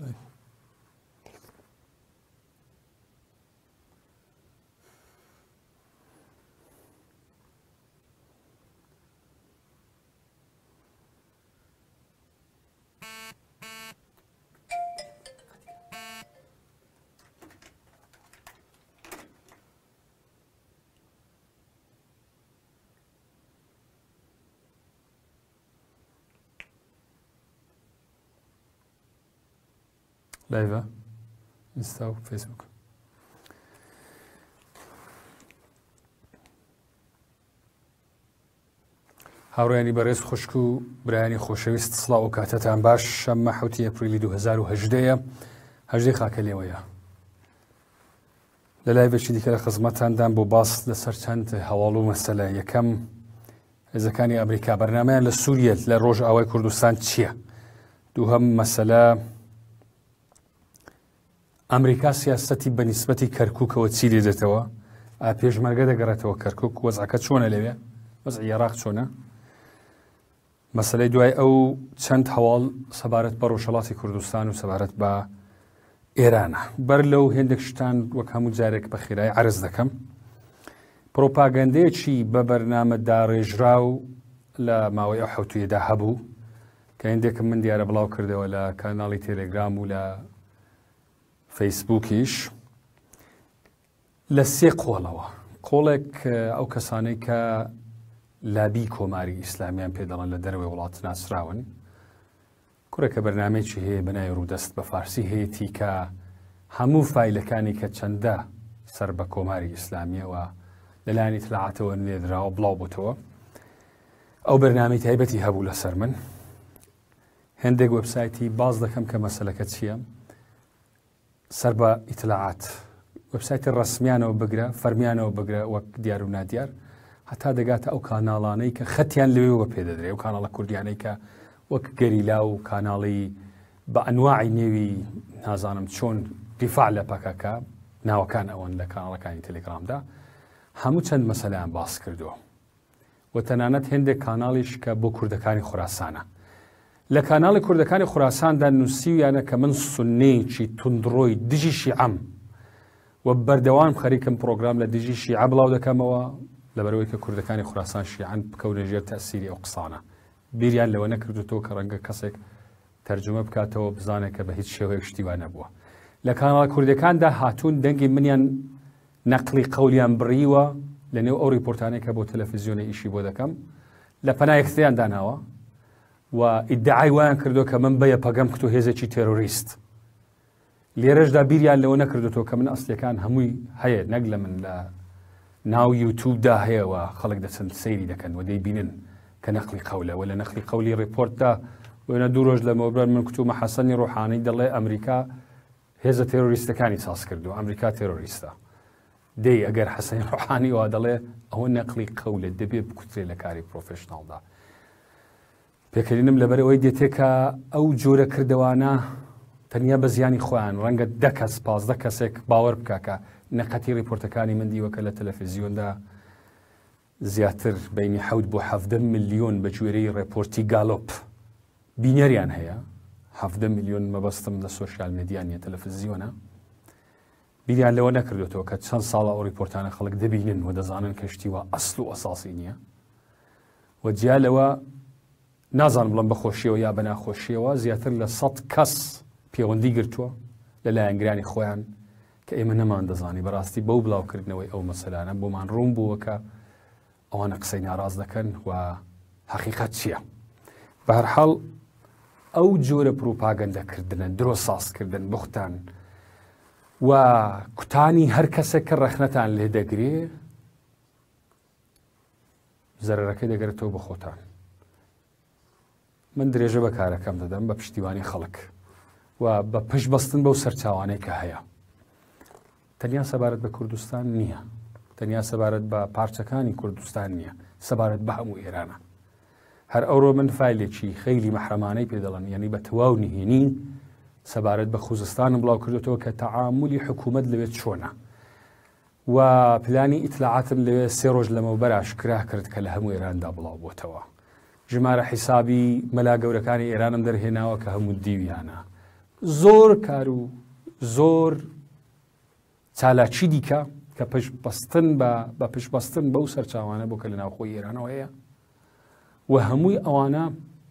لايفا انستا و فيسبوك. هاوڕێیانی بەڕێز خوشک و برایانی خۆشەویست سڵاو و کاتەتان باش. شەممە 7 ئەپریلی 2018 هەژدەی خاکە لێوەیە. لە لایڤێکی دیکە لە خزمەتاندان بۆ باس لەسەر چەند هەواڵ و مەسەلە. یەکەم هێزەکانی ئەمریکا بەرنامەیان لە سووریە لە ڕۆژئاوای کوردستان چییە؟ دووهەم مەسەلە ئەمریکا سیاسەتی بە نیسبەتی کەرکووکەوە چی لێ دێتەوە؟ پێشمەرگە دەگەڕێتەوە کەرکووک، وەزعەکە چۆنە لەوێ؟ وەزعی عێراق چۆنە؟ مەسەلەی دوای ئەو چەند هەواڵ سەبارەت بە ڕۆژهەڵاتی کوردستان و سەبارەت بە ئێرانە. بەر لەو هێندێک شتان وەک هەموو جارێک بە خێرایی عەرز دەکەم. پرۆپاگەندەیەکی بە بەرنامەدا ڕێژرا و لە ماوەی ئەو حەوتویەدا هەبوو کە هێندێکم من دیارە بڵاو کردەوە لە کاناڵی تێلێگرام و لە فەیسبووکیش لە سێ قۆڵەوە. قۆڵێک ئەو کەسانەی کە لابی کۆماری ئیسلامیان پێ دەڵێن لە دەروێ وڵات ناسراون، کوڕێکە بەرنامێکی هەیە بەناوی ڕوودەست بە فارسی هەیەی کە هەموو فایلەکانی کە چەندە سەر بە کۆماری ئیسلامیەوە لەلایەن ئیتلاعاتەوە نێدراوە بڵاو بووتەوە. ئەو بەرنامەی تایبەتی هەبوو لەسەر من. هەندێک وەبسایتی باز دەکەم کە مەسەلەکە چییە سەر بە ئیتلاعات. وەبسایتی ڕسمیانەوە بگرە، فەرمیانەوە بگرە وەک دیار و نادیار، هەتا دەگاتە ئەو کاناڵانەی کە خەتیان لەوێوە پێ دەدرێ، ئەو کاناڵە کوردیانەی کە وەک گەریلا و کاناڵی بە ئەنواعی نێوی نازانم چۆن دیفاع لە پەکەکە ناوەکان ئەوەن لە کاناڵەکانی تەلێگرامدا هەموو چەند مەسەلەیان باس کردووە. و تەنانەت هێندێک کاناڵیش کە بۆ کوردەکانی خوراسانە. لە کاناڵی کوردەکانی خوراساندا نووسیویانە کە من سوننەیەکی توندڕۆی دژی شیعەم و بەردەوام خەریکم پرۆگرام لە دژی شیعە بڵاو دەکەمەوە لەبەرەوەی کە کوردەکانی خوراسان شیعەن بکەونە ژێر تەسیری ئەو قسانە. بیریان لەوە نەکردوتەوە کە ڕەنگە کەسێک تەرجمە بکاتەوە بزانێت کە بە هیچ شێوەیەک شتیوان نەبووە. لە کاناڵ کوردەکاندا هاتوون دەنگی منیان نەقلی قەولیان بڕیوە لە نێو ئەو ریپۆرتانەی کە بۆ تەلەڤیزیۆنی ئیشی بۆ دەکەم لە پەنای یەکتریان داناوە و ئیدعای وایان کردو کە من بەیە پەگەم کتو هێزێکی تێرۆریست. لێرەشدا بیریان لەوە نەکردوەوە کە من ئەسلەکان هەمووی هەیە، نەک لە من لە ناو یوتیوبدا هەیەوە خەڵک دەچەند سەیری دەکەن و دەیبینن کە نەقلی قەولە و لە نەقلی قەولی ڕیپۆرتدا وێنە دوو ڕۆژ لەمەوبران من کتومە حەسەنی ڕۆحانی دەڵێ ئەمریکا هێزە تێرۆریستەکانی ساز کردو، ئەمریکا تێرۆریستە. دەی ئەگەر حەسەنی ڕۆحانی وا دەڵێ ئەوە نەقلی قەولە دەبێت بکوترێ لە کاری پرۆفێشناڵدا. پێکەنینم لەبەرەوەی دێتێکە ئەو جۆرە کردەوانە تەنیا بە زیانی خۆیان ڕەنگە 10 کەس 15 کەسێک باوەڕ بکاکە نەقەتی ریپۆرتەکانی من دیوەکە لە تەلەڤیزیۆندا زیاتر بینی 7 بۆ 7 ملیۆن بە گوێرەی ڕێپۆرتی گالۆپ بینەریان هەیە. 7 ملیۆن مەبەستم لە سۆشیال مێدیانیە تەلەڤیزیۆنە. بیریان لەوە نەکردوێتەوە کە چەند ساڵە ئەو ریپۆرتانە خەڵک دەبینن و دەزانن کە شتیوە ئەسڵ و ئەساسی نییە. و جیا لەوە نازان بڵم بەخۆشیەوە یا بە ناخۆشیەوە زیاتر لە 100 کەس پەیوەندی گرتووە لە لایەنگرانی خۆیان کە ئێمە نەمان دەزانی بەڕاستی بەو بڵاوکردنەوەی ئەو مەسەلانە بۆمان ڕوون بووە کە ئەوانە قسەی ناڕاز دەکەن و حەقیقەت چییە. بە هەر حاڵ ئەو جۆرە پرۆپاگەندەکردنە، درۆ سازکردن، بوختان و کوتانی هەر کەسێک کە ڕەخنەتان لێ دەگرێ زەرەرەکەی دەگەرێتەوە بە خۆتان. من درێژە بە کارەکەم دەدەم بە پشتیوانی خەڵک و بە پشت بەستن بەو سەرچاوانەی کە هەیە. تەنیا سەبارەت بە کوردستان نییە، تەنیا سەبارەت بە پارچەکانی کوردستان نییە، سەبارەت بە هەموو ئێرانە. هەر ئەوڕۆ من فایلێکی خەیلی مەحرەمانەی پێ دەڵێن، یعنی بە تەواو نهێنی سەبارەت بە خوزستانم بڵاو کردوێتەوە کە تەعاملی حکوومەت لەوێت چۆنە و پلانی ئیتلاعاتم لەوێ 3 ڕۆژ لەمەوبەر ئاشکرا کرد کە لە هەموو ئێراندا بڵاو بۆتەوە. ژمارە حیسابی مەلا گەورەکانی ئێرانم دەرهێناوە کە هەموو دیویانە. زۆر کار و زۆر چالاکی دیکە کە پشتبەستن بە پشتبەستن بەو سەرچاوانە بۆ کە لە ناوخۆی ئێرانەوە هەیە و هەمووی ئەوانە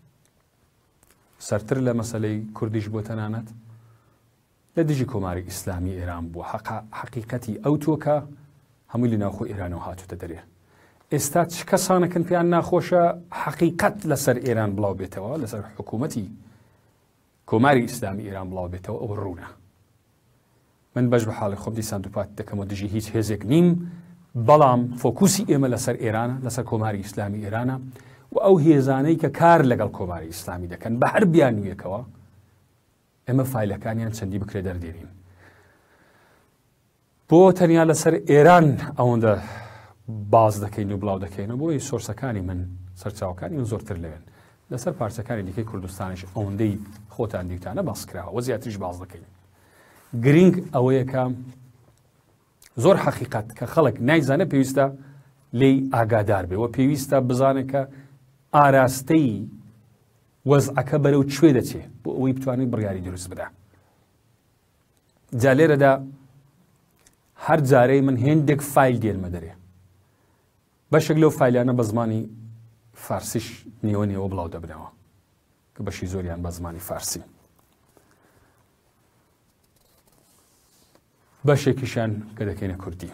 سەرتر لە مەسەلەی کوردیش بۆ تەنانەت لە دژی کۆماری ئیسلامی ئێران بووە. حەقیقەتی ئەو تۆکە هەمووی لە ناوخۆی ئێرانەوە هاتووتە دەرێ. ئێستا چ کەسانەکەن پێیان ناخۆشە حەقیقەت لەسەر ئێران بڵاو بێتەوە، لەسەر حکوومەتی کۆماری ئیسلامی ئێران بڵاو بێتەوە، ئەوە ڕوونە. من بەش بە حاڵی خۆم دیسان دووپات دەکەمەوە دژی هیچ هێزێک نیم، بەڵام فۆکوسی ئێمە لەسەر ئێرانە، لەسەر کۆماری ئیسلامی ئێرانە و ئەو هێزانەی کە کار لەگەڵ کۆماری ئیسلامی دەکەن بە هەر بیان نوێکەوە ئێمە فایلەکانیان چەندی بکرێ دەردێنین. بۆ تەنیا لەسەر ئێران ئەوەندە باز دەکەین و بڵاو دەکەین و بۆی سۆرسەکانی من سەرچاوەکانی من زۆرتر لەوێن. لەسەر پارچەکانی دیکەی کوردستانیش ئەوەندەی خۆتان دیوتانە باس کراوە وە زیاتریش باز دەکەین. گرنگ ئەوەیە کە زۆر حەقیقەت کە خەڵک نایزانە پێویستە لێی ئاگادار بێ و پێویستە بزانێت کە ئاراستەی وەزعەکە بەرەو کوێ دەچێ بۆ ئەوەی بتوانێت بڕیاری دروست بدە. جا لێرەدا هەر جارەی من هێندێک فایل دێنمە دەرێ، بەشێک لەو فایلانە بە زمانی فارسیش نێوە نێوە بڵاو دەبنەوە کە بەشی زۆریان بە زمانی فارسی، بەشێکیشان کە دەکەینە کوردی.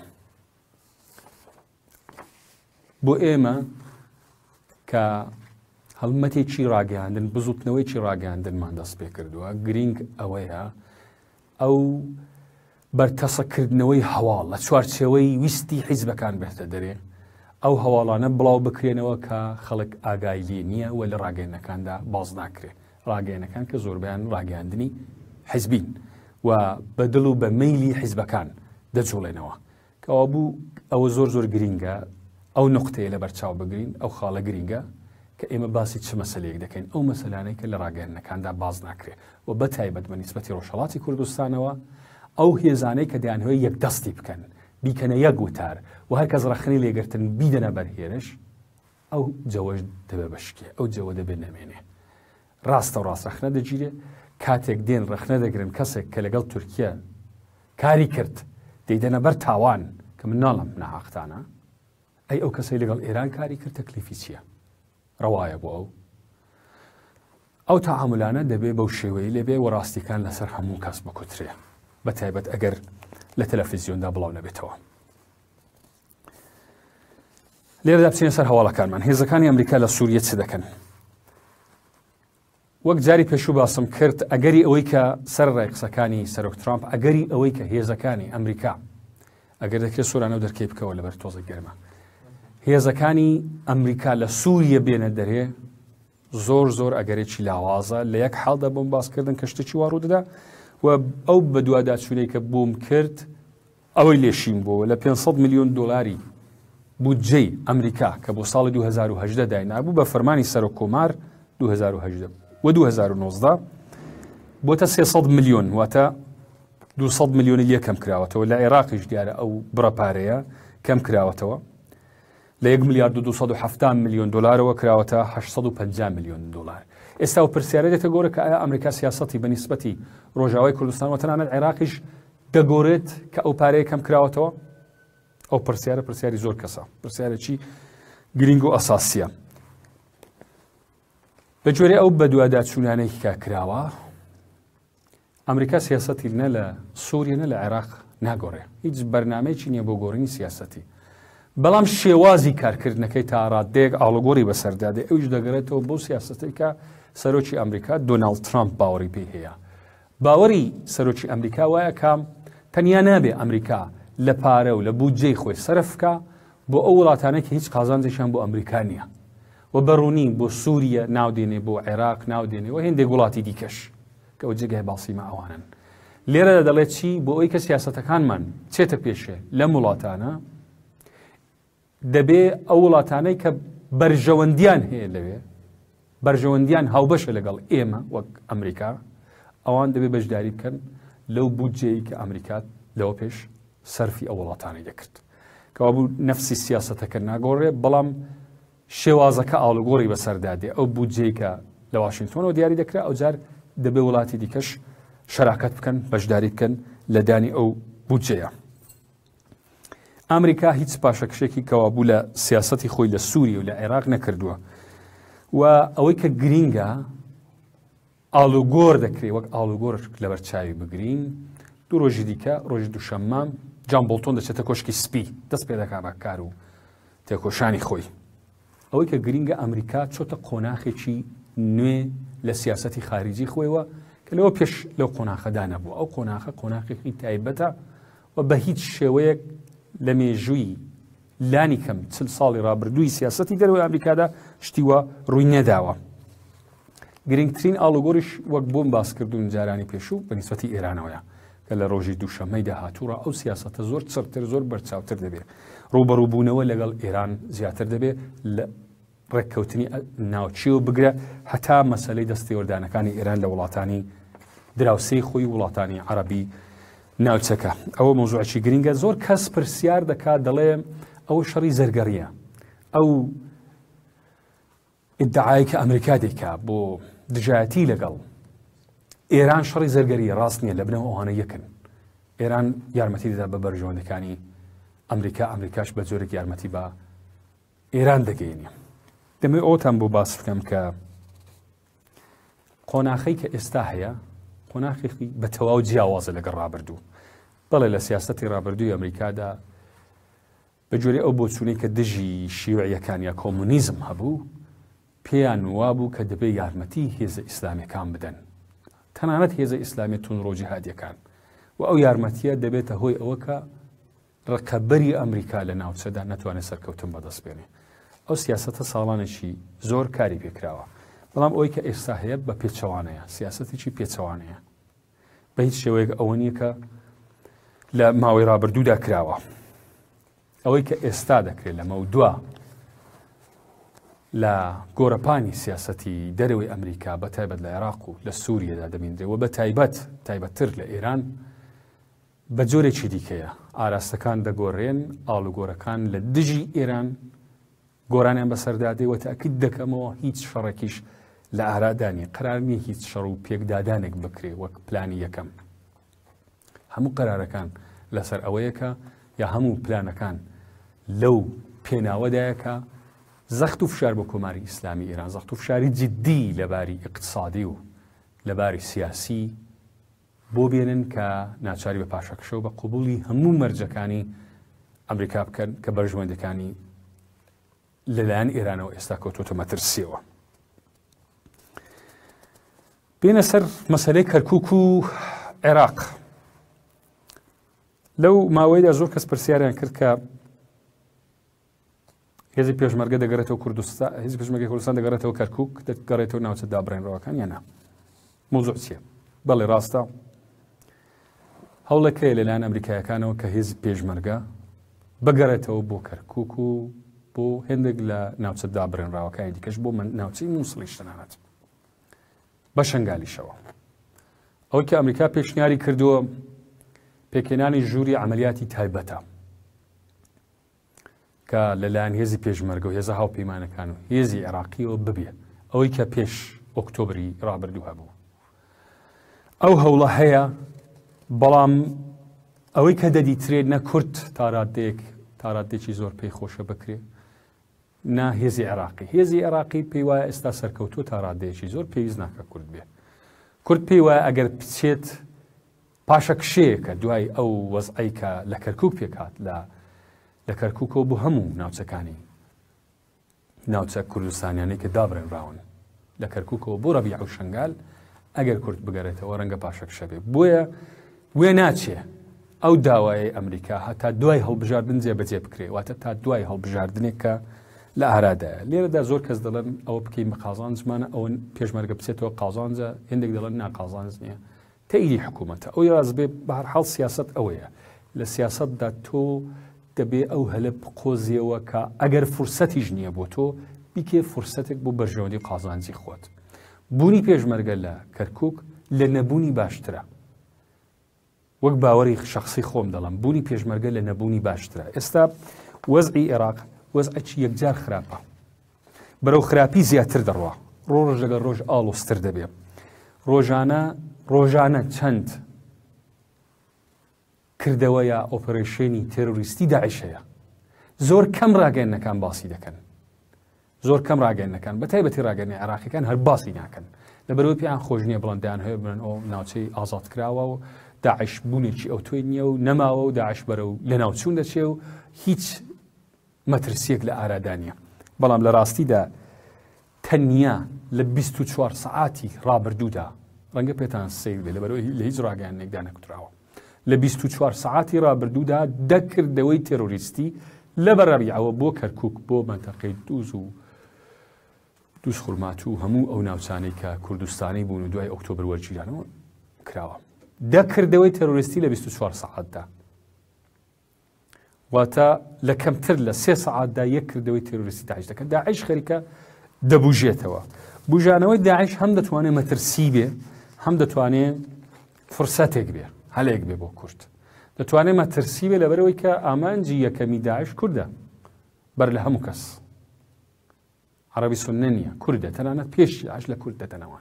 بۆ ئێمە کە هەڵمەتێکی ڕاگەاندن بزوتنەوەیکی ڕاگەاندنمان دەست پێ کردووە، گرنگ ئەوەیە ئەو بەرتەسەکردنەوەی هەواڵ لە چوارچێوەی ویستی حیزبەکان بێتە دەرێ، ئەو هەواڵانە بڵاو بکرێنەوە کە خەڵک ئاگای لێ نییە و لە ڕاگەیەنەکاندا باز ناکرێت. ڕاگەیەنەکان کە زۆربیان ڕاگەاندنی حیزبین و بەدڵ و بە مەیلی حیزبەکان دەجوڵێنەوە، کەوا بوو ئەوە زۆر زۆر گرینگە ئەو نقطەیە لە بەرچاو بگرین، ئەو خاڵە گرینگە کە ئێمە باسی چ مەسەلەیەک دەکەین، ئەو مەسەلانەی کە لە ڕاگەیەنەکاندا باز ناکرێت و بەتایبەت بە نیسبەتی ڕۆژهەڵاتی کوردستانەوە ئەو هێزانەی کە دەیانهۆی یەکدەستی بکەن بیکەنە یەک وتار و هەر کەس ڕەخنەی لێگرتن بیدەنە بەرهێرش، ئەو جەوەش دەبێ بەشکێ، ئەو جەوە دەبێت نەمێنێ. ڕاستە و ڕاست ڕەخنە دەگیرێ، کاتێک دێن ڕەخنە دەگرن کەسێک کە لەگەڵ تورکیا کاری کرد دەیدەنە بەر تاوان کە من ناڵم ناحەقتانە، ئەی ئەو کەسەی لەگەڵ ئێران کاری کرد تەکلیفی چییە؟ ڕەوایە بۆ ئەو تەعاملانە دەبێ بەو شێوەیە لێبێ و ڕاستیەکان لەسەر هەموو کەس بکوترێ، بەتایبەت ئەگەر لە تەلەڤیزیۆندا بڵاو نەبێتەوە. لێرەدا بچینە سەر هەواڵەکانمان. هێزەکانی ئەمریکا لە سووریە چ دەکەن؟ وەک جاری پێشوو باسم کرد، ئەگەری ئەوەی کە سەرڕای قسەکانی سەرۆک ترامپ، ئەگەری ئەوەی کە هێزەکانی ئەمریکا ئەگەر دەکرێت سوورانە و دەرکەی بکەوە لەبەر تۆزە گەرمە، هێزەکانی ئەمریکا لە سووریە بێنە دەرێ زۆر زۆر ئەگەرێکی لاوازە لە یەک حاڵدا بۆم باسکردن کە شتێکی وا ڕوودەدا و ئەو بە دوواداچوونەی کە بووم کرد ئەوەی لێشیم بۆ لە 500 میلیۆن دۆلاری بودجەی ئەمریکا کە بۆ ساڵی 2018 داینابوو بە فەرمانی سەرۆک کۆمار 2018 و 2019 بۆتە 300 میلیۆن، واتە 200 میلیۆنی لێ کەم کراوەتەوە. لە عێراقیش دیارە ئەو بڕەپارەیە کەم کراوەتەوە، لە 1 میلیارد و 270 میلیۆن دلارەوە کراوەتە 850 میلیۆن دلار. ئێستا و پرسیارە دێتە گۆرە کە ئایا ئەمریکا سیاسەتی بە نیسبەتی ڕۆژاوای کوردستان و تەنانەت عێراقیش دەگۆرێت کە ئەو پارەیە کەم کراوەتەوە؟ ئەو پرسیارە پرسیاری زۆر کەسە، پرسیارێکی گرنگ و ئەساسیە. بە جۆرە ئەو بە دوواداچوونانەی کە کراوە، ئەمریکا سیاسەتی نە لە سووریە نە لە عێراق ناگۆڕێ، هیچ بەرنامەیەکی نییە بۆ گۆڕینی سیاسەتی، بەڵام شێوازی کارکردنەکەی تا ڕادەیەک ئاڵوگۆڕی بەسەردادێ ئەوش دەگەڕێتەوە بۆ سیاسەتەی کە سەرۆکی ئەمریکا دۆناڵد ترامپ باوەڕی پێی هەیە. باوەڕی سەرۆکی ئەمریکا وایە کام تەنیا نابێ ئەمریکا لە پارە و لە بودجەی خۆی سەرفکە بۆ ئەو وڵاتانێکی هیچ قازانجێکیان بۆ ئەمریکا نییە و بەڕوونی بۆ سووریە ناودێنێ، بۆ عێراق ناودێنێ و هێندێک وڵاتی دیکەش کە ئەو جێگای باسیمە ئەوانن. لێرەدا دەڵێت چی؟ بۆ ئەوەی کە سیاسەتەکانمان چێتە پێشێ لەم وڵاتانە دەبێ ئەو وڵاتانەی کە بەرژەوەندیان هەیە لەوێ، بەرژەوەندیان هاوبەشە لەگەڵ ئێمە وەک ئەمریکا، ئەوان دەبێ بەشداری بکەن لەو بودجەی کە ئەمریکا لەوە پێش سەرفی ئەو وڵاتانی دەکرد، کەوا بوو نەفسی سیاسەتەکە ناگۆڕێ، بەڵام شێوازەکە ئاڵوگۆڕی بەسەردادێ ئەو بودجەی کە لە واشنگتۆنەوە دیاری دەکرا، ئەو جار دەبێ وڵاتی دیکەش شراکت بکەن بەشداری بکەن لە دانی ئەو بودجەیە. ئەمریکا هیچ پاشەکشێکی کەوابوو لە سیاسەتی خۆی لە سووریە و لە عێراق نەکردووە و ئەوەی کە گرینگە ئاڵوگۆر دەکرێت وەک ئاڵوگۆر لەبەر چاوی بگرین. دوو ڕۆژی دیکە ڕۆژی دووشەممە جان بۆڵتۆن دەچێتە کۆشکی سپی دەست پێ دەکا بە کار و تێکۆشانی خۆی. ئەوەی کە گرینگە ئەمریکا چۆتە قۆناخێکی نوێ لە سیاسەتی خارجی خۆیەوە کە لەوە پێش لەو قۆناخەدا نەبوو. ئەو قۆناخە قۆناخێکی تایبەتە و بە هیچ شێوەیەک لە مێژووی لانی کەم 40 ساڵی ڕابردووی سیاسەتی دەروی ئەمریکادا شتیوە ڕووی نەداوە. گرنگترین ئاڵوگۆریش وەک بۆم باس کردوون جارانی پێشوو بە نیسبەتی ئێرانەوەیە کە لە ڕۆژی دووشەممەی داهاتووڕە ئەو سیاسەتە زۆر چڕتر زۆر بەرچاوتر دەبێت. ڕوبەڕووبوونەوە لەگەڵ ئێران زیاتر دەبێت لە ڕێککەوتنی ناوچیەوە بگرە هەتا مەسەلەی دەستێوەردانەکانی ئێران لە وڵاتانی دراوسەی خۆی وڵاتانی عەرەبی ناوچەکە. ئەوە مۆزوعێکی گرینگە. زۆر کەس پرسیار دەکات دەڵێ ئەوە شەڕی زەرگەڕیە. ئەو ئیدعای کە ئەمریکا دەیکا بۆ دژایەتی لەگەڵ ئێران شەڕی زەرگەری ڕاست نییە لە بنەوە ئەوانە یەکن. ئێران یارمەتی دەدا بە بەرژەوەندەکانی ئەمریکا، ئەمریکاش بە جۆرێک یارمەتی بە ئێران دەگەیەنێ. دەمەوێت ئەوتان بۆ باس بکەم کە قۆناخەی کە ئێستا هەیە قۆناخێکی بە تەواو جیاوازە لەگەڵ ڕابردوو. بەڵێ لە سیاسەتی ڕابردووی ئەمریکادا بە جۆرە ئەو بۆچوونەی کە دژی شیوعیەکان یا کۆمونیزم هەبوو پێیان وابوو کە دەبێت یارمەتی هێزە ئیسلامیەکان بدەن، تەنانەت هێزە ئیسلامی تونڕۆ جیهادیەکان، و ئەو یارمەتیە دەبێتە هۆی ئەوە کە ڕکەبەری ئەمریکا لە ناوچەدا نەتوانێت سەرکەوتن بەدەست بێنێ. ئەو سیاسەتە ساڵانێکی زۆر کاری پێکراوە، بەڵام ئەوەی کە ئێستا هەیە بە پێچەوانەیە، سیاسەتێکی پێچەوانەیە، بە هیچ شێوەیەک ئەوە نییە کە لە ماوەی ڕابردوودا کراوە. ئەوەی کە ئێستا دەکرێت لە مەودووە لە گۆرەپانی سیاسەتی دەرەوەی ئەمریکا بە تایبەت لە عێراق و لە سووریەدا دەبیندرێت و بە تایبەتتر لە ئێران بە جۆرێکی دیکەیە. ئاراستەکان دەگۆڕێن، ئاڵوگۆرەکان لە دژی ئێران گۆرانیان بەسەردادێ و تاکید دەکەمەوە هیچ شەڕێکیش لە ئارادانی قەرار نییە هیچ شەڕ و پێکدادانێک بکرێ وەک پلانی یەکەم. هەموو قەرارەکان لەسەر ئەوەیەکە یا هەموو پلانەکان لەو پێناوەدایەکە زەخت و فشار بۆ کۆماری ئیسلامی ئێران، زەخت و فشاری جددی لەباری اقتصادی و لەباری سیاسی بۆ بێنن کە ناچاری بە پاشەکشە و بە قوبوڵی هەموو مەرجەکانی ئەمریکا بکەن کە بەرژەوەندەکانی لەلایەن ئێرانەوە ئێستا کەوتۆتە مەترسیەوە. بێنە سەر مەسەلەی کەرکووک و عێراق. لەو ماوەیەدا زۆر کەس پرسیاریان کرد کە هێزی پێشمەرگە دەگەڕێتەوە کوردستان، هێزی پێشمەرگەی کوردستان دەگەڕێتەوە کەرکووک، دەگەڕێتەوە ناوچە دابڕێنەوەکان یانە؟ مۆزوع چییە؟ بەڵێ ڕاستە، هەوڵەکەیە لەلایەن ئەمریکایەکانەوە کە هێزی پێشمەرگە بگەڕێتەوە بۆ کەرکووک و بۆ هێندێک لە ناوچە دابڕێنراوەکانی دیکەش بۆ ناوچەی مووسڵیش تەنانەت بە شنگالیشەوە. ئەوەی کە ئەمریکا پێشنیاری کردووە پێکێنانی ژووری عملیاتی تایبەتە کە لەلایەن هێزی پێشمەرگە و هێزە هاوپەیمانەکان و هێزی عێراقیەوە ببێ، ئەوەی کە پێش ئۆکتۆبری ڕابردوو هەبوو. ئەو هەوڵە هەیە، بەڵام ئەوەی کە دەدیترێت نە کورد تاڕادێکی زۆر پێی خۆشە بکرێ، نا هێزی عێراقی. هێزی عێراقی پێی وایە ئێستا سەرکەوتووە تاڕادێکی زۆر پێویست ناکە کورد بێ. کورد پێی وایە ئەگەر بچێت پاشە کشەیەکە دوای ئەو وەزعی کە لە کەرکووک پێکات لە کەرکووکەوە بۆ هەموو ناوچەکانی ناوچە کوردستانیانەی کە دابڕێنراون لە کەرکووکەوە بۆ ڕەبیع و شنگال، ئەگەر کورد بگەڕێتەوە ڕەنگە پاشە کشە بێ. بۆیە وێ ناچێ ئەو داوای ئەمریکا هەتا دوای هەڵبژاردن جێبەجێ بکرێ، واتە تا دوای هەڵبژاردنێک کە لە ئارادایە. لێرەدا زۆر کەس دەڵێن ئەوە بکەین بە قازانجمانە، ئەوە پێشمەرگە بچێتەوە قازانجە، هێندێک دەڵێن ناقازانج نییە، تەیری حکوومەتە. ئەو ڕاست بێ بە هەر حاڵ سیاسەت ئەوەیە، لە سیاسەتدا تۆ دەبێ ئەو هەلە قۆزیەوە کە ئەگەر فرسەتیش نییە بۆ تۆ بیکێ فرسەتێک بۆ بەرژەوەندی قازانجی خۆت. بوونی پێشمەرگە لە کەرکووک لە نەبوونی باشترە، وەک باوەڕی شخصی خۆم دەڵم، بوونی پێشمەرگە لە نەبوونی باشترە. ئێستا وەزعی عێراق وەزعێکی یەکجار خراپە، بەرەو خراپی زیاتر دەڕوا، ڕۆژ لەگەڵ ڕۆژ ئاڵۆستر دەبێ. ڕۆژانە ڕۆژانە چەند کردەوەیە ئۆپەرێشنی تێرۆریستی داعش هەیە زۆر کەم ڕاگەیەنەکان باسی دەکەن زۆر کەم ڕاگەیەنەکان بە تایبەتی ڕاگەیەنی عێراقیەکان هەر باسی ناکەن لەبەرەوەی پێیان خۆش نییە بڵندیان هەیە بن ئەو ناوچەی ئازاد کراوە و داعش بوونێکی ئەو توێ نییە و نەماوە و داعش بەرە و لە ناوچوون دەچێ و هیچ مەترسیەک لە ئارادانیە بەڵام لە ڕاستیدا تەنیا لە 24 سەعاتی ڕابردوودا ڕەنگە پێتان سیر بێ لەبەرەوەی لە هیچ ڕاگەیانێکدا نەکوتراوە لە 24 سەعاتی ڕابردوودا دەکردەوەی تێرۆریستی لە بەڕەبیعەوە بۆ کەرکووک بۆ مەنتەقەی دووز و دووس خورمات و هەموو ئەو ناوچانەی کە کوردستانی بوون و دوای ئۆکتۆبر وەرگیرانەوە کراوە دەکردەوەی تێرۆریستی لە 24 سەعاتدا واتە لە کەمتر لە 3 سەعاتدا یەک کردەوەی تێرۆریستی داعش دەکەن داعش خەریکە دەبوژێتەوە بوژانەوەی داعش هەم دەتوانێت مەترسی بێ هەم دەتوانێت فرسەتێک بێ هەلێک بێ بۆ کورد دەتوانێت مەترسی بێ لەبەرەوەی کە ئامانجی یەکەمی داعش کووردە بەر لە هەموو کەس عەرەبی سوننە نییە کوردە تەنانەت پێشی داعش لە کورد دەدەنەوە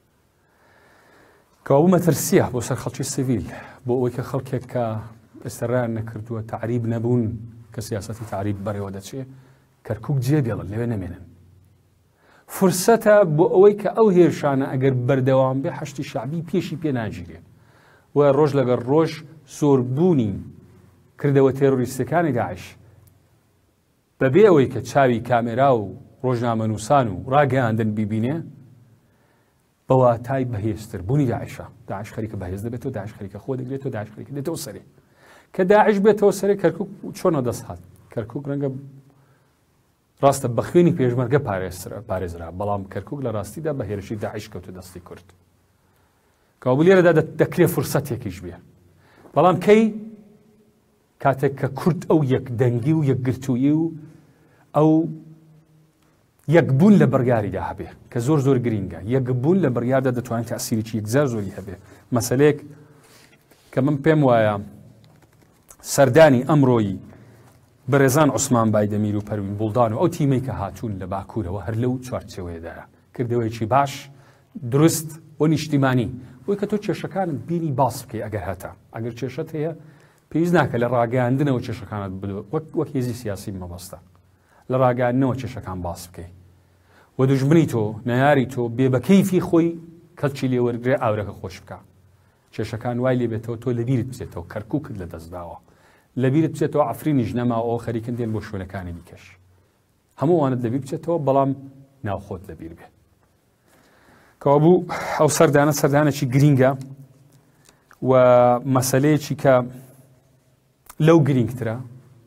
کەوابوو مەترسیە بۆ سەر خەڵکی سیڤیل بۆ ئەوەی کە خەڵکێک کە ئێستەڕیان نەکردووە تعریب نەبوون کە سیاسەتی تعریب بەڕێوە دەچێت کەرکووک جێبێڵن لەوێ نەمێنن فرسەتە بۆ ئەوەی کە ئەو هێرشانە ئەگەر بەردەوام بێ حەشتی شعبی پێشی پێ ناگیرێ و ڕۆژ لەگەڵ ڕۆژ زۆربوونی کردەوە تێرۆریستەکانی داعش بەبێ ئەوەی کە چاوی کامێرا و ڕۆژنامەنووسان و ڕاگەیاندن بیبینێ بەواتای بەهێزتر بوونی داعشە داعش خەریکە بەهێز دەبێتەوە داعش خەریکە خۆ دەگرێتەوە داعش خەریکە دێتەوە سەرێ کە داعش بێتەوە سەرێ کەرکووک چۆنە دەست هات کەرکووک ڕەنگە ڕاستە بە خوێنی پێشمەرگە پارێزرا بەڵام کەرکووک لە ڕاستیدا بە هێرشی داعش کەوتە دەستی کورد کەوابوو لێرەدا دەکرێت فرسەتێکیش بێ بەڵام کەی کاتێک کە کورد ئەو یەک دەنگی و یەکگرتووی و ئەو یەکبوون لە بەرگاریدا هەبێ کە زۆر زۆر گرینگە یەکبوون لە بەرگاردا دەتوانێت تەسیرێکی یەکجار زۆری هەبێ مەسەلەیەک کە من پێم وایە سەردانی ئەمڕۆیی بەڕێزان عوسمان بایدەمیر و پەروین بوڵدان و ئەو تیمەی کە هاتوون لە باکوورەوە هەر لەو چوارچێوەیەدایە کردەوەیەکی باش دروست بۆ نیشتیمانی بۆی کە تۆ کێشەکانت بینی باس بکەی ئەگەر هەتا ئەگەر کێشەت هەیە پێویست ناکە لە ڕاگەیاندنەوە کێشەکانت بدۆ وەک هێزی سیاسی مەبەستە لە ڕاگەیاندنەوە کێشەکان باس بکەی و دوژمنی تۆ نەیاری تۆ بێبەکەیفی خۆی کەڵکی لێوەرگرێ ئاورەکە خۆش بکە کێشەکان وای لێ بێتەوە تۆ لەبیرت بچێتەوە کەرکووکت لە دەستداوە لەبیرت بچێتەوە عەفرینیش نەماوە خەریکن دێن بۆ شوێنەکانی دیکەش هەمووانت لەبیر بچێتەوە بەڵام ناوخۆت لەبیر بێ کەوابوو ئەو سەردانێکی گرینگە و مەسەلەیەکی کە لەو گرینگترە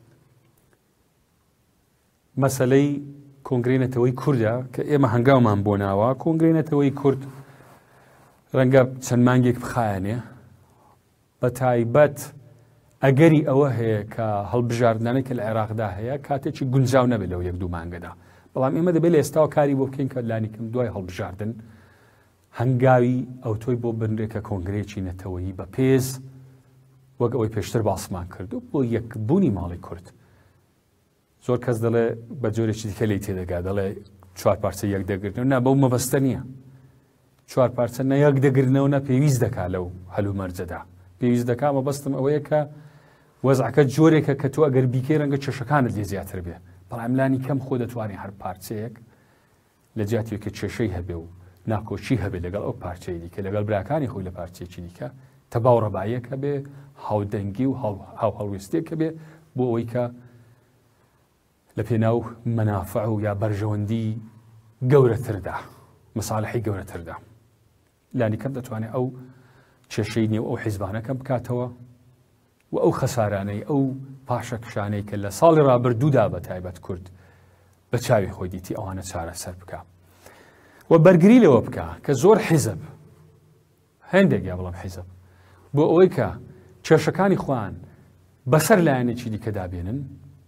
مەسەلەی کۆنگرێنەتەوەی کوردە کە ئێمە هەنگاومان بۆ ناوە کۆنگرێنەتەوەی کورد ڕەنگە چەند مانگێک بخایەنێ بە تایبەت ئەگەری ئەوە هەیە کە هەڵبژاردنانێک لە عێراقدا هەیە کاتێکی گونجاو نەبێت لەو یەک دوو مانگەدا بەڵام ئێمە دەبێت لە ئێستاوە کاری بۆ بکەین کە لانیکەم دوای هەڵبژاردن هەنگاوی ئەو تۆی بۆ بنرێکە کۆنگرێکی نەتەوەیی بە پێز وەک ئەوەی پێشتر باسمان کرد و بۆ یەکبوونی ماڵی کورد زۆر کەس دەڵێ بە جۆرێکی دیکە لی تێدەگا دەڵێ چوار پارچە یەک دەگرنەوە نا بەو مەبەستە نییە چوار پارچە نە یەک دەگرنەوە نە پێویست دەکا لەو هەلو مەرجەدا پێویست دەکا مەبەستم ئەوەیە کە وەزعەکە جۆرێکە کە تۆ ئەگەر بیکەی ڕەنگە کێشەکانت لێ زیاتر بێ بەڵام لانی کەم خۆ دەتوانێت هەر پارچەیەک لە جیاتێککە کێشەی هەبێ و ناکۆچی هەبێت لەگەڵ ئەو پارچەی دیکە لەگەڵ براکانی خۆی لە پارچێکی دیکە تەباو ڕەبایەک هەبێ هاودەنگی و هاو هەڵوێستێک هەبێ بۆ ئەوەی کە لە پێناو مەنافع و یا بەرژەوەندی گەورەتردا مەساڵحی گەورەتردا لانی کەم دەتوانێت ئەو کێشەی نێو ئەو حیزبانەکە بکاتەوە و ئەو خەسارانەی ئەو پاشەکشانەی کە لە ساڵی ڕابردوودا بە تایبەت کورد بە چاوی خۆی دیتی ئەوانە چارەسەر بکە و بەرگری لەوە بکە کە زۆر حیزب هەندێک یا بەڵام حیزب بۆ ئەوەی کە کێشەکانی خۆیان بەسەر لایەنێکی دیکە دابێنن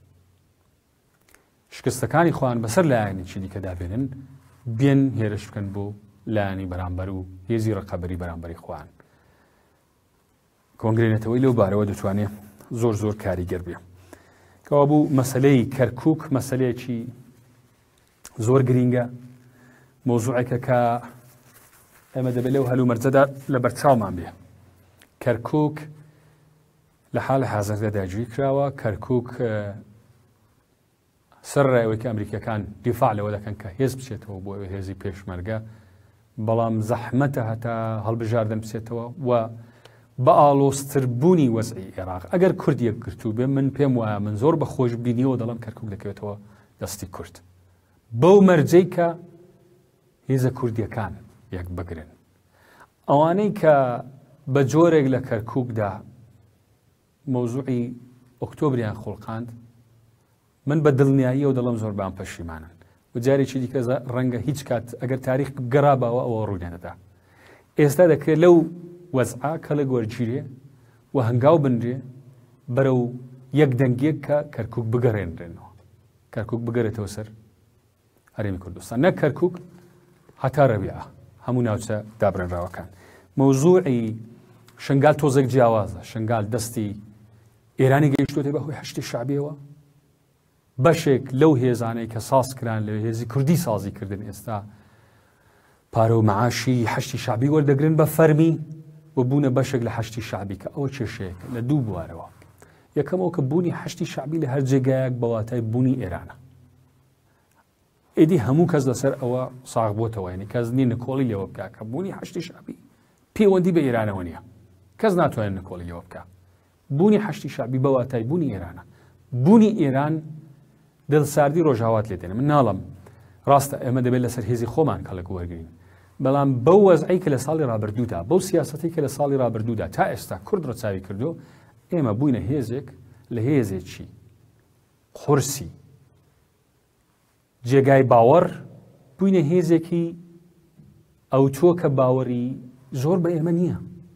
شکستەکانی خۆیان بەسەر لایەنێکی دیکە دابێنن بێن هێرش بکەن بۆ لایەنی بەرامبەر و هێزی ڕقەبەری بەرامبەری خۆیان کۆنگرێنێتەوەی لەو بارەوە دەتوانێت زۆر زۆر کاریگەر بێ کەوا بوو مەسەلەی کەرکووک مەسەلەیەکی زۆر گرینگە مۆزوعێکە کە ئێمە دەبێت لەو هەلو مەرجەدا لە بەرچاومان بێ. کەرکووک لە حاڵە حازردا داگیر کراوە. کەرکووک سەر ڕایەوەی کە ئەمریکەکان دیفاع لەوە دەکەن کە هێز بچێتەوە بۆ هێزی پێشمەرگە، بەڵام زەحمەتە هەتا هەڵبژاردن بچێتەوە و بە ئاڵۆزتربوونی وەزعی عێراق. ئەگەر کوردیەک گرتوو بێ من پێم وایە من زۆر بە خۆش بینیەوە دەڵم کەرکووک دەکەوێتەوە دەستی کورد بەو مەرجەی کە هێزە کوردیەکان یەک بگرن. ئەوانەی کە بە جۆرێک لە کەرکووکدا مۆزوعی ئۆکتۆبریان خۆڵقاند، من بە دڵنیاییەوە دەڵم زۆر بام پەشیمانن و جارێکی دیکە ڕەنگە هیچ کات ئەگەر تاریخ گەڕابەوە ئەوە ڕوونێنەدا. ئێستا دەکرێت لەو وەزعا کە لە گۆرجیرێ و هەنگاو بنرێ بەرەو یەک دەنگێک کە کەرکووک بگەڕێنرێنەوە، کەرکووک بگەرێتەوە سەر هەرێمی کوردستان، نەک کەرکووک هەتا ڕەبیعە هەموو ناوچە دابرێنراوەکان. مۆزوعی شنگال تۆزێک جیاوازە. شنگال دەستی ئێرانی گەیشتوتێ بەهۆی هەشتی شعبیەوە. بەشێک لەو هێزانەی کە ساز کران لە هێزی کوردی سازی کردن ئێستا پارە و مەعاشی هەشتی شعبی وەردەگرن بە فەرمی و بوونە بەشێک لە هەشتی شعبی کە ئەوە کێشەیەک لە دوو بوارەوە. یەکەمەوە کە بوونی هەشتی شعبی لە هەر جێگایەک بەواتای بوونی ئێرانە. ئێدی هەموو کەس لەسەر ئەوە ساغ بۆتەوە، یعنی کەس نی نکۆڵی لێوە بکە کە بوونی هەشتی شعبی پەیوەندی بە ئێرانەوە نییە، کەس ناتوانێت نکۆڵی لێوە بکە. بوونی هەشتی شعبی بەواتای بوونی ئێرانە. بوونی ئێران دڵساردی ڕۆژهاوات لێ دێنێ. من ناڵم ڕاستە ئێمە دەبێت لەسەر هێزی خۆمان کەڵک وەرگین، بەڵام بەو وەزعی کە لە ساڵی ڕابردوودا، بەو سیاسەتی کە لە ساڵی ڕابردوودا تا ئێستا کورد ڕەچاوی کردو، ئێمە بووینە هێزێک لە هێزێکی قورسی جێگای باوەڕ بووینە هێزێکی ئەو چۆکە باوەڕی زۆر بە ئێمە نییە.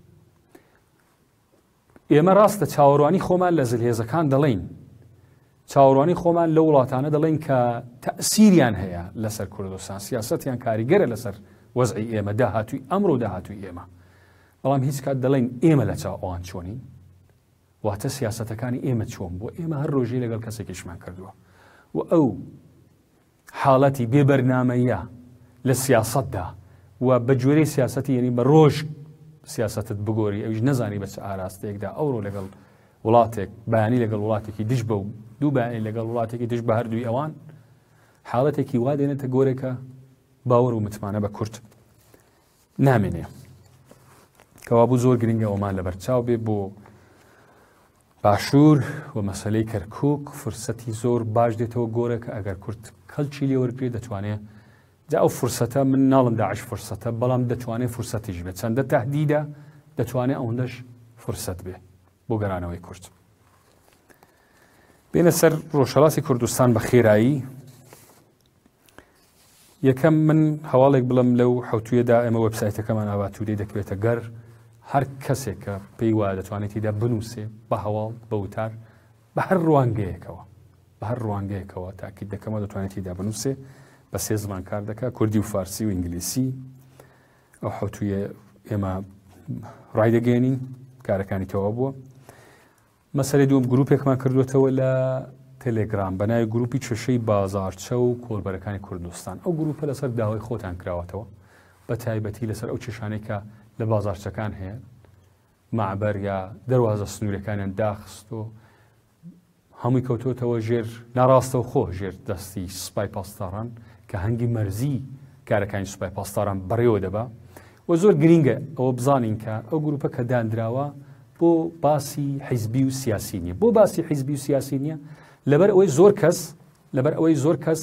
ئێمە ڕاستە چاوەڕوانی خۆمان لە زلهێزەکان دەڵێن، چاوەڕوانی خۆمان لە وڵاتانە دەڵێن کە تەئسیریان هەیە لەسەر کوردستان، سیاسەتیان کاریگەرە لەسەر وەزعی ئێمە، داهاتووی ئەمڕۆ داهاتووی ئێمە، بەڵام هیچ کات دەڵێن ئێمە لە چاو ئەوان چۆنین، واتە سیاسەتەکانی ئێمە چۆن بۆ ئێمە هەر ڕۆژێ لەگەڵ کەسێکیشمان کردووە و ئەو حاڵەتی بێبەرنامەیە لە سیاسەتدا و بە جوێرەی سیاسەتی، یعنی بە ڕۆژ سیاسەتت بگۆری ئەویش نەزانی بە چ ئاراستەیەکدا ئەوڕۆ لەگەڵ وڵاتێک بەیانی لەگەڵ وڵاتێکی دش بە و دوو بەیانی لەگەڵ وڵاتێکی دش بە هەردووی ئەوان حاڵەتێکی وا دێنێتە گۆرێکە باوەڕ و متمانە بە کورد نامێنێ. کەوا بوو زۆر گرنگە ئەومان لەبەر چاو بێ بۆ باشوور و مەسەلەی کەرکووک فرسەتی زۆر باش دێتەوە گۆرە کە ئەگەر کورد کەڵکی لێ وەرگێ دەتوانێت جا ئەو فرسەتە، من ناڵم داعش فرسەتە، بەڵام دەتوانێت فرسەتیش بێت، چەندە تەهدیدە دەتوانێت ئەوەندەش فرسەت بێ بۆ گەرانەوەی کورد. بێنە سەر ڕۆژهەڵاتی کوردستان بە خێرایی. یەکەم من هەواڵێک بڵم لەو حوتویەدا ئێمە وەبسایتەکەمان ئاواتوری دەکەوێتە گەر، هەر کەسێک کە پێی وایە دەتوانێت تیدا بنووسێ بە هەواڵ بە وتار بە هەر ڕوانگەیەکەوە، بە هەر ڕوانگەیەکەوە تاکید دەکەمەوە دەتوانێت تیدا بنووسێ، بە سێ زمان کار دەکات، کوردی و فارسی و ئینگلیسی. ئەو حوتویە ئێمە ڕایدەگەێنین، کارەکانی تەواو بووە. مەسەلەی دووەم گروپێکمان کردوێتەوە لە تەلێگرام بە ناوی گروپی چێشەی بازارچە و کۆڵبەرەکانی کوردستان. ئەو گروپە لەسەر داوای خۆتان کراوەتەوە، بە تایبەتی لەسەر ئەو چێشانەی کە لە بازارچەکان هەیە، معبەر یا دەروازە سنوورەکانیان داخست و هەمووی کەوتوتەوە ژێر ناڕاستە و خۆ ژێر دەستی سوپای پاسداران کە هەنگی مەرزی کارەکانی سوپای پاسداران بەڕێوە دەبا. و زۆر گرینگە ئەوە بزانین کە ئەو گروپە کە دانراوە بۆ باسی حیزبی و سیاسی نییە. بۆ باسی حیزبی و سیاسی نییە لەبەر ئەوەی زۆر کەس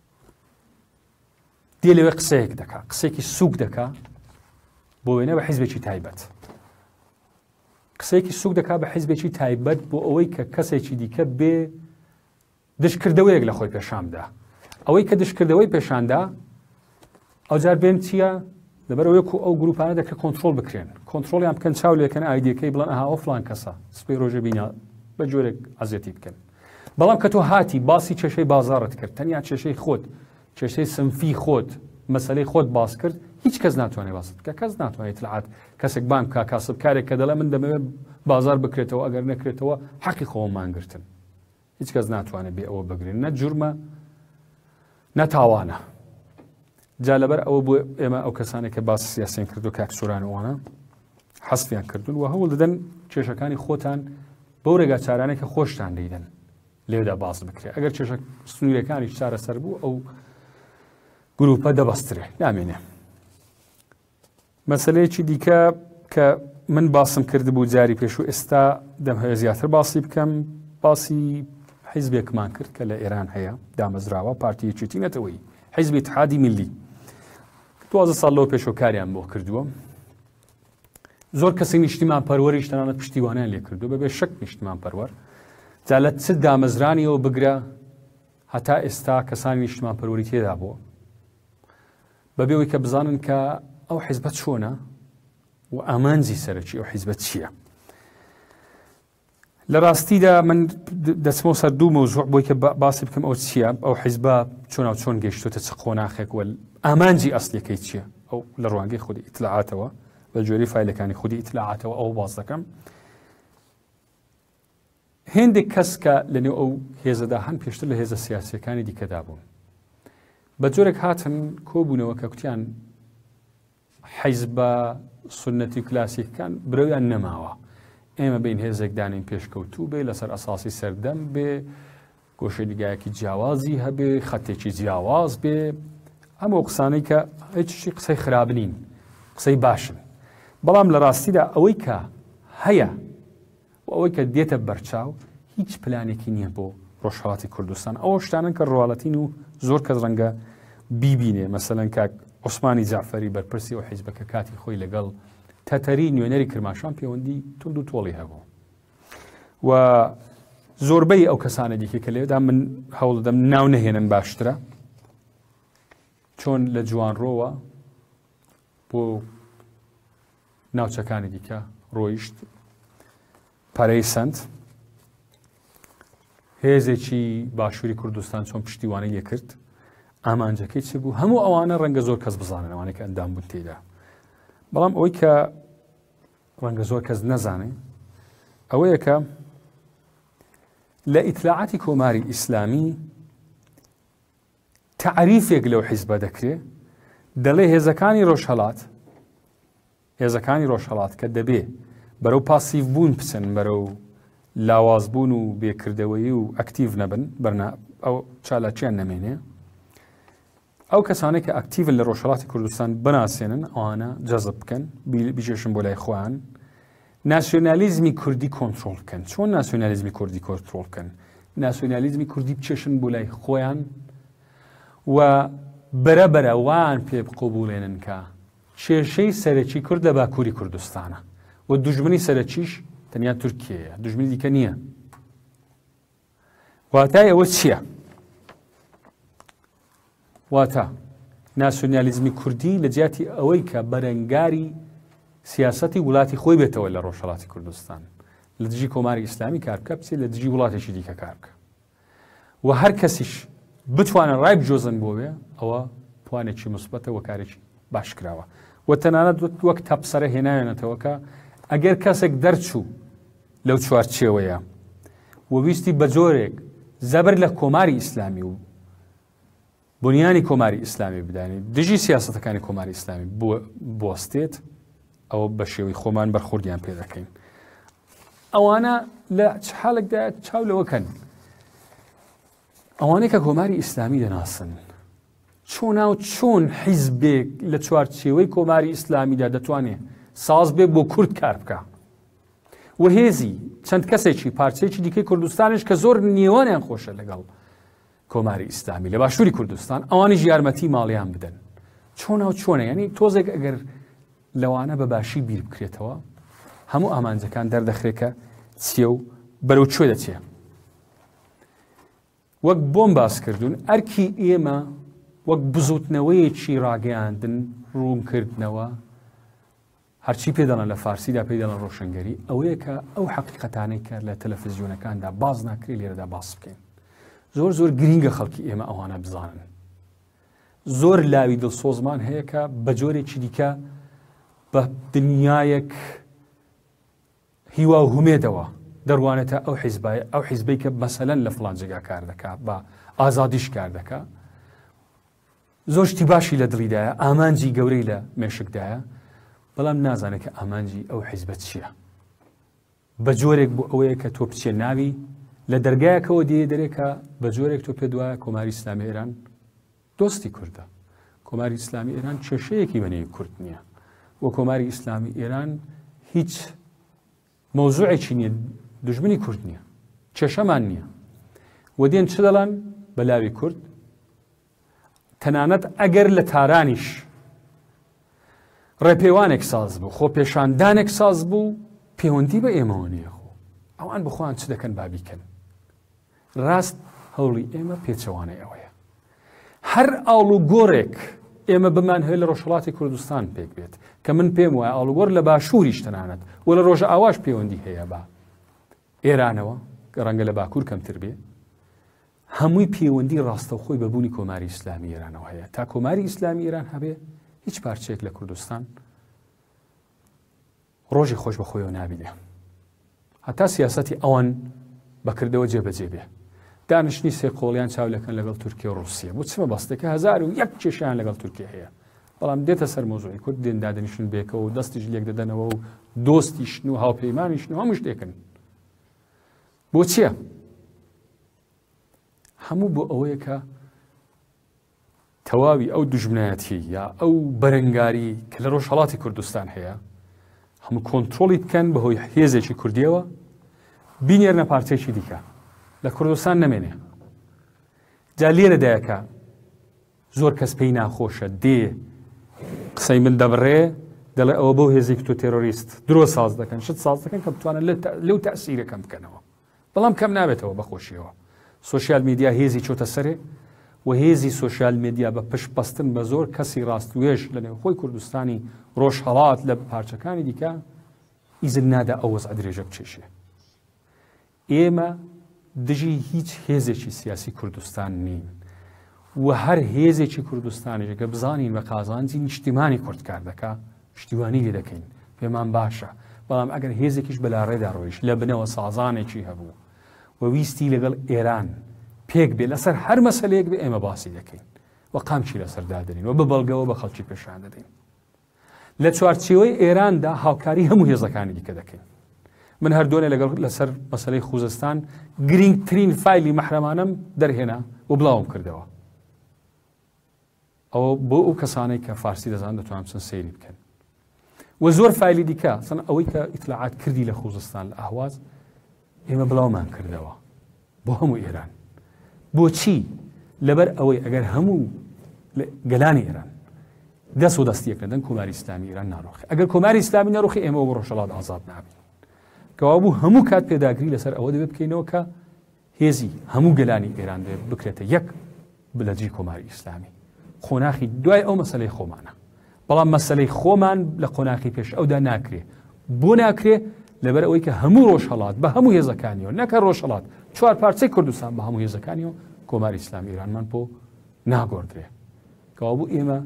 دێ لەوێ قسەیەک دەکا، قسێکی سووک دەکا بۆ وێنە بە حیزبێکی تایبەت، قسەیەکی سووک دەکا بە حیزبێکی تایبەت بۆ ئەوەی کە کەسێکی دیکە بێ دشکردەوەیەک لە خۆی پێشاندا. ئەوەی کە دشکردەوەی پێشاندا ئەوجار بێن چییە؟ لەبەر ئەوەیە ئەو گروپانە دەکرێت کۆنتترۆل بکرێن، کۆنتترۆلیان بکەن، چاو لێکەن ئایدیەکەی بڵێن ئەها ئەو فڵان کەسە سبەی ڕۆژە بینە بە جۆرێک ئازێتی بکەن. بەڵام کە تۆ هاتی باسی کێشەی بازاڕت کرد، تەنیا کێشەی خۆت، کێشەی سنفی خۆت، مەسەلەی خۆت باس کرد، هیچ کەس ناتوانێت باست بکە، کەس ناتوانێت لەعات کەسێک بام بکە کاسبکارێک کە دەڵێ من دەمەوێت بازار بکرێتەوە، ئەگەر نەکرێتەوە حەقی خۆمان گرتن. هیچ کەس ناتوانێت بێ ئەوە بگرێن، نە جورمە نە تاوانە. جا لەبەر ئەوە بۆ ئێمە ئەو کەسانێک کە باسی سیاسیان کردو کاک سورانەوانە حەسفیان کردوون و هەوڵ دەدەن کێشەکانی خۆتان بەو ڕێگا چارانەی کە خۆشتان دەیدەن لێدا باز بکرێت ئەگەر کێشە سنوورەکانی چارەسەر بوو ئەو گروپە دەبەسترێ نامێنێ. مەسەلەیەکی دیکە کە من باسم کرد بوو جاری پێش و ئێستا دەم هەیە زیاتر باسی بکەم باسی حیزبێکمان کرد کە لە ئێران هەیە دامەزراوە پارتیەکێتی نەتەوەی حیزبی اتحادی میلی 12 ساڵ لەوە پێشەوە کاریان بۆ کردووە زۆر کەسی نیشتیمان پەروەریش تەنانەت پشتیوانیان لێ کردو بەبێ شەک نیشتیمان پەروەر جا لە چ دامەزرانیەوە بگرە هەتا ئێستا کەسانی نیشتیمان پەروەری تێدا بووە بەبێەوەی کە بزانن کە ئەو حیزبە چۆنە و ئامانجی سەرەکی ئەو حیزبە چییە. لە ڕاستیدا من دەچمەوە سەر دوو مەوزوع بۆی کە باسی بکەم ئەو چییە ئەو حیزبە چۆن و چۆن گەیشتوتە چ قۆناغێک وە ئامانجی ئەسڵیەکەی چییە ئەو لە ڕوانگەی خودی ئیتلاعاتەوە بە جۆری فایلەکانی خودی ئیتلاعاتەوە ئەو باز دەکەم. هێندێک کەس کە لەنێو ئەو هێزەدا هەن پێشتر لە هێزە سیاسیەکانی دیکەدا بوون بە جۆرێک هاتن کۆبوونەوە کە کوتیان حیزبە سنەتی کلاسیکەکان برەویان نەماوە ئێمە بین هێزێک دانین پێشکەوتوو بێ لەسەر ئەساسی سەردەم بێ گۆشەیگایەکی جیاوازی هەبێ خەتێکی جیاواز بێ ئەمە قسانەی کە هیچی قسەی خراپ نین قسەی باشن بەڵام لە ڕاستیدا ئەوەی کە هەیە و ئەوەی کە دێتە بەرچاو هیچ پلانێکی نییە بۆ ڕۆژهەڵاتی کوردستان ئەوە شتانن کە ڕواڵەتین و زۆر کەس ڕەنگە بیبینێ مەسەلەن کاک عوسمانی جعفەری بەرپرسی ئەو حیزبەکە کاتی خۆی لەگەڵ تەتەری نوێنەری کرماشان پەیوەندی تونند و تۆڵی هەبوو و زۆربەی ئەو کەسانە دیکە کە لێدا من هەوڵ دەم ناو نەهێنن باشترە چۆن لە جوانڕۆوە بۆ ناوچەکانی دیکە ڕۆیشت پارەی سند هێزێکی باشووری کوردستان چۆن پشتیوانەی لێ کرد ئامانجەکەی چ بوو هەموو ئەوانە ڕەنگە زۆر کەس بزانن ئەوانەی کە ئەندام بوون تێدا بەڵام ئەوەی کە ڕەنگە زۆر کەس نەزانێ ئەوەیە کە لە ئیتلاعاتی کۆماری ئیسلامی تعریفێک لەو حیزبە دەکرێت دەڵێ هێزەکانی ڕۆژهەڵات کە دەبێ بەرەو پاسیڤ بوون بچن بەرەو لاوازبوون و بێکردەوەی و ئەکتیڤ نەبن بەرنا ئەو چالاکیان نەمێنێ ئەو کەسانێک کە ئەکتیڤن لە ڕۆژهەڵاتی کوردستان بناسێنن ئەوانە جەزب بکەن بیژێشن بۆ لای خۆیان ناسیۆنالیزمی کوردی کۆنتڕۆڵ بکەن چۆن ناسیۆنالیزمی کوردی کۆنتڕۆڵ بکەن ناسیۆنالیزمی کوردی بچێشن بۆ لای خۆیان و بەرەبەرە وان پێ بقبوڵێنن کە کێشەی سەرەکی کورد لە باکووری کوردستانە و دوژمنی سەرەکیش تەنیا تورکیەیە دوژمنی دیکە نییە واتای ئەوە چییە؟ واتە ناسیۆنالیزمی کوردی لە جیاتی ئەوەی کە بەرەنگاری سیاسەتی وڵاتی خۆی بێتەوە لە ڕۆژهەڵاتی کوردستان لە دژی کۆماری ئیسلامی کار بکە بچێت لە دژی وڵاتێکی دیکە کار بکە و هەر کەسیش بتوانە ڕای بجۆزن بۆ بێ ئەوە توانێکی مثبەتە و کارێکی باش کراوە و تەنانەت وەک تەپسەرە هێنایەنێتەوە کە ئەگەر کەسێک دەرچوو لەو چوارچێوەیە و ویستی بە جۆرێک زەبر لە کۆماری ئیسلامی و بنیانی کۆماری ئیسلامی بدانێت دژی سیاسەتەکانی کۆماری ئیسلامی بوەستێت ئەوە بە شێوەی خۆمان بەرخوردیان پێ دەکەین ئەوانە لە چ حاڵێکدا چاو لەوەکەن ئەوانەی کە کۆماری ئیسلامی دەناسن چۆنا و چۆن حیزبێک لە چوارچێوەی کۆماری ئیسلامیدا دەتوانێت ساز بێ بۆ کورد کار بکە و هێزی چەند کەسێکی پارچەیەکی دیکەی کوردستانش کە زۆر نێوانیان خۆشە لەگەڵ کۆماری ئیسلامی لە باشووری کوردستان ئەوانیش یارمەتی ماڵیان بدەن چۆنا و چۆنە یعنی تۆزێک ئەگەر لەوانە بە باشی بیر بکرێتەوە هەموو ئامانجەکان دەردەخرێکە چیە و بەرەو کوێ دەچێ وەک بۆم باس کردوون ئەرکی ئێمە وەک بزوتنەوەیەکی ڕاگەیاندن ڕوونکردنەوە هەرچی پێدەڵن لە فارسیدا پێدەڵن ڕۆشنگەری ئەوەیە کە ئەو حەقیقەتانەی کە لە تەلەڤیزیۆنەکاندا باز ناکرێت لێرەدا باس بکەین زۆر گرینگە خەڵکی ئێمە ئەوانە بزانن زۆر لاوی دڵسۆزمان هەیە کە بە جۆرێکی دیکە بە دنیایەک هیوا و هومێدەوە دەڕوانێتە ئەو حیزبەی کە مەسەلەن لە فڵان جێگا کار دەکات بە ئازادیش کار دەکات زۆر شتی باشی لە دڵیدایە ئامانجی گەورەی لە مێشکدایە بەڵام نازانێت کە ئامانجی ئەو حیزبە چییە بە جۆرێک بۆ ئەوەیە کە تۆ بچێ ناوی لە دەرگایەکەوە دێ دەرێکە بە جۆرێک تۆ پێ دوایە کۆماری ئیسلامی ئێران دۆستی کوردە کۆماری ئیسلامی ئێران کێشەیەکی بەنێوی کورد نییە وە کۆماری ئیسلامی ئێران هیچ مۆزوعێکی نییە دژمنی کورد نییە کێشەمان نییە وە دێن چ دەڵان بەلاوی کورد تەنانەت ئەگەر لە تارانیش ڕێپێوانێک ساز بوو خۆ پێشاندانێک ساز بوو پەیوەندی بە ئێمەوە نییە خۆ ئەوان بخۆیان چ دەکەن بابیکەن ڕاست هەوڵی ئێمە پێچەوانەی ئەوەیە هەر ئاڵ و گۆڕێک ئێمە بمان هەیە لە ڕۆژهەڵاتی کوردستان پێک بێت کە من پێم وایە ئاڵوگۆڕ لە باشووریش تەنانەت و لە ڕۆژە ئاواش پەیوەندی هەیە بە ئێرانەوە کە ڕەنگە لە باکوور کەمتر بێ هەمووی پەیوەندی ڕاستەوخۆی بەبوونی کۆماری ئیسلامی ئێرانەوە هەیە تا کۆماری ئیسلامی ئێران هەبێ هیچ پارچەیەک لە کوردستان ڕۆژی خۆش بە خۆیەوە نابینێ هەتا سیاسەتی ئەوان بەکردەوە جێبەجێ بێ دانیشتنی سێ قۆڵیان چاولەکەن لەگەڵ تورکیا و رووسیا بۆ چمە بەستێکە 1001 کێشیان لەگەڵ تورکیا هەیە بەڵام دێتە سەر مۆزوعی کورد دێن دادنیشن بێکەوە و دەستیش لێک دەدەنەوە و دۆستیشن و هاوپەیمانیشن و هەموو شتێکن بۆ چییە؟ هەموو بۆ ئەوەیە کە تەواوی ئەو دوژمنایەتی یا ئەو بەرەنگاری کە لە ڕۆژهەڵاتی کوردستان هەیە هەموو کۆنتترۆلی بکەن بەهۆی هێزێکی کوردیەوە بینێرنە پارچێکی دیکە لە کوردستان نەمێنێ جا لێرەدایەکە زۆر کەس پێی ناخۆشە دێ قسەی من دەبڕێ دەڵێ ئەوە بۆ هێزێک تۆ تێرۆریست درۆ ساز دەکەن شت ساز دەکەن کە بتوانن لەو تەسیرەکەم بکەنەوە بەڵام کەم نابێتەوە بەخۆشیەوە سوۆسیال میدیا هێزی چۆتە سەرێ و هێزی سوۆسیال میدیا بە پشت بەستن بە زۆر کەسی ڕاستوێژ لە نێوخۆی کوردستانی ڕۆژهەڵات لە پارچەکانی دیکە ئیزن نادا ئەو وەزع درێژە بچێشێ ئێمە دژی هیچ هێزێکی سیاسی کوردستان نین و هەر هێزێکی کوردستانیشەکە بزانین بە قازانجی نیشتیمانی کورد کار دەکا شتیوانی لێ دەکەین پێمان باشە بەڵام ئەگەر هێزێکیش بەلا ڕێدا ڕۆیش لە بنەوە سازانێکی هەبوو و ویستی لەگەڵ ئێران پێک بێ لەسەر هەر مەسەلەیەک بێ ئێمە باسی دەکەین و قامچی لەسەر دادنین و بە بەڵگەوە بە خەڵکی پێشان دەدەین لە چوارچێوەی ئێراندا هاوکاری هەموو هێزەکانی دیکە دەکەین من هەردووانێ لەگەڵ لەسەر مەسەلەی خوزستان گرنگترین فایلی مەحرەمانەم دەرهێنا و بڵاوم کردەوە ئەوە بۆ ئەو کەسانەی کە فارسی دەزان دەتوانن بچن سەیری بکەن و زۆر فایلی دیکە چەند ئەوەی کە ئیتلاعات کردی لە خوزستان لە ئاهواز ئێمە بڵاومان کردەوە بۆ هەموو ئێران بۆچی لەبەر ئەوەی ئەگەر هەموو گەلانی ئێران دەست و دەستیەک دەدەن کۆماری ئیسلامی ئێران ناڕۆخی ئەگەر کۆماری ئیسلامی نەڕۆخی ئێمە بۆ ڕۆژهەڵات ئازاد نابین کەوا بوو هەموو کات پێداگری لەسەر ئەوە دەبێت بکەینەوە کە هێزی هەموو گەلانی ئێران دەبێت بکرێتە یەک بلەجی کۆماری ئیسلامی خۆناخی دوای ئەو مەسەلەی خۆمانە بەڵام مەسەلەی خۆمان لە قۆناخی پێش ئەودا ناکرێ بۆ ناکرێ لەبەر ئەوەی کە هەموو ڕۆژهەڵات بە هەموو هێزەکانیەوە نەکە ڕۆژهەڵات چوار پارچەی کوردستان بە هەموو هێزەکانیەوە کۆماری ئیسلامی ئێرانمان بۆ ناگۆڕدرێ کەوا بوو ئێمە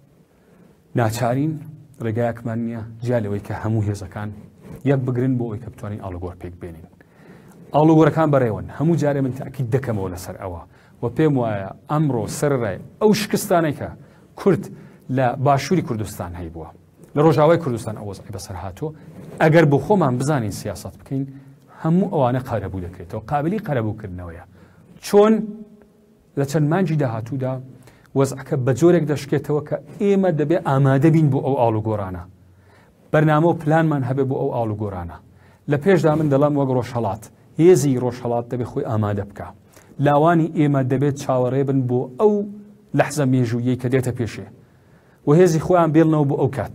ناچارین ڕێگایەکمان نییە جیا لەوەی کە هەموو هێزەکان یەک بگرن بۆ ئەوەی کە بتوانین ئاڵوگۆڕ پێک بێنین ئاڵوگۆڕەکان بەڕێوەن هەموو جارێ من تاکید دەکەمەوە لەسەر ئەوە و پێم وایە ئەمڕۆ سەرڕای ئەو شکستانەی کە کورد لە باشووری کوردستان هەی بووە لە ڕۆژاوای کوردستان ئەو وەزعی بەسەر هاتووە ئەگەر بۆ خۆمان بزانین سیاست بکەین هەموو ئەوانە قەرەبوو دەکرێتەوە قابلی قەرەبووکردنەوەیە چۆن لە چەند مانجی داهاتوودا وەزعەکە بە جۆرێک دەشکێتەوە کە ئێمە دەبێ ئامادە بین بۆ ئەو ئاڵوگۆڕانە بەرنامە و پلانمان هەبێ بۆ ئەو ئاڵوگۆڕانە لە پێشدا من دەڵام وەک ڕۆژهەڵات هێزی ڕۆژهەڵات دەبێت خۆی ئامادە بکە لاوانی ئێمە دەبێت چاوەڕێ بن بۆ ئەو لەحزە مێژوویەی کە دێتە پێشێ و هێزی خۆیان بێڵنەوە بۆ ئەو کات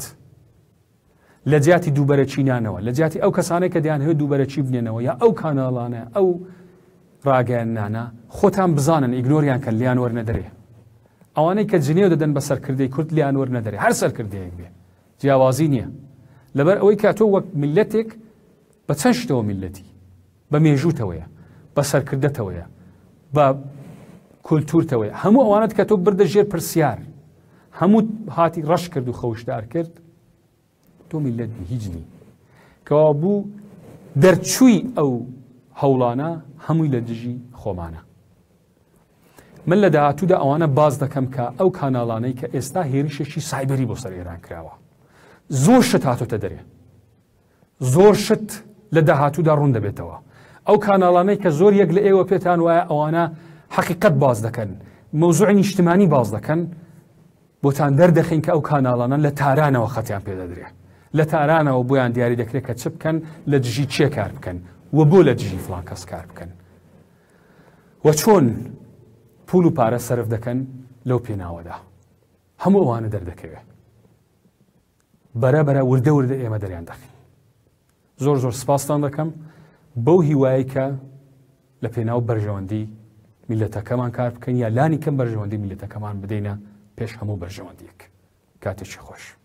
لە جیاتی دووبەرەچینانەوە لە جیاتی ئەو کەسانەی کە دەیان هەیە دووبەرەچی بنێنەوە یا ئەو کاناڵانە ئەو ڕاگەیانانە خۆتان بزانن ئیگنۆریان کە لیان وەرنەدەرێ ئەوانەی کە جنێو دەدەن بە سەرکردەی کورد لیان وەرنەدەرێ هەر سەرکردەیەک بێ جیاوازی نییە لەبەر ئەوەی کە تۆ وەک میلەتێک بە چەند شتەوە میلەتی بە مێژووتەوەیە بە سەرکردەتەوەیە بە کولتورتەوەی هەموو ئەوانت کە تۆ بردە ژێر پرسیار هەموو هاتی ڕەش کرد و خەوشدار کرد تۆ میلەت هیچ نی کەوا بوو دەرچووی ئەو هەوڵانە هەمووی لە دژی خۆمانە من لە داهاتوودا ئەوانە باز دەکەم کە ئەو کاناڵانەی کە ئێستا هێرشێکی سایبەری بۆ سەر ئێران کراوە زۆر شت هاتوتە دەرێ، زۆر شت لە داهاتوودا ڕوون دەبێتەوە. ئەو کاناڵانەی کە زۆر یەک لە ئێوە پێتان وایە ئەوانە حەقیقەت باز دەکەن، مەوزوعی نیشتمانی باز دەکەن، بۆتان دەردەخین کە ئەو کاناڵانە لە تارانەوە خەتیان پێدەدرێ، لە تارانەوە بۆیان دیاری دەکرێت کە چ بکەن، لە دژی چێ کار بکەن و بۆ لە دژی فڵان کەس کار بکەن و چۆن پول و پارە سەرف دەکەن لەو پێناوەدا. هەموو ئەوانە دەردەکەوێت بەرەبەرە وردە وردە ئێمە دەریان دەخین. زۆر زۆر سپاستان دەکەم بەو هیوایی کە لە پێناو بەرژەوەندی میلەتەکەمان کار بکەین یا لانی کەم بەرژەوەندی میلەتەکەمان بدەینە پێش هەموو بەرژەوەندیەک. کاتێکی خۆش.